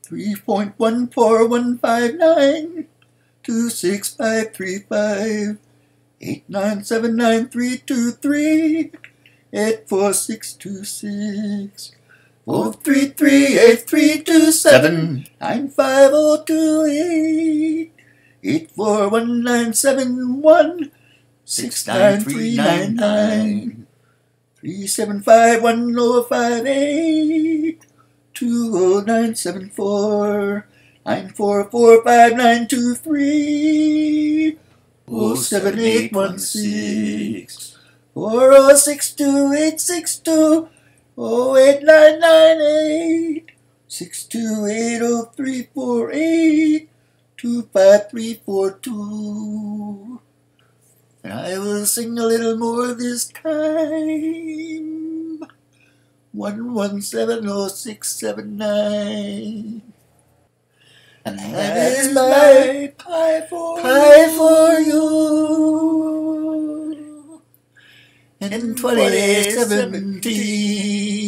3.14159265358979323 84626 4338327 95028 84197 69399 3751058 20974 9445923 07816 4062862 08998 6280348 25342. And I will sing a little more this time. 1170679. And that is my pie for you in 2017.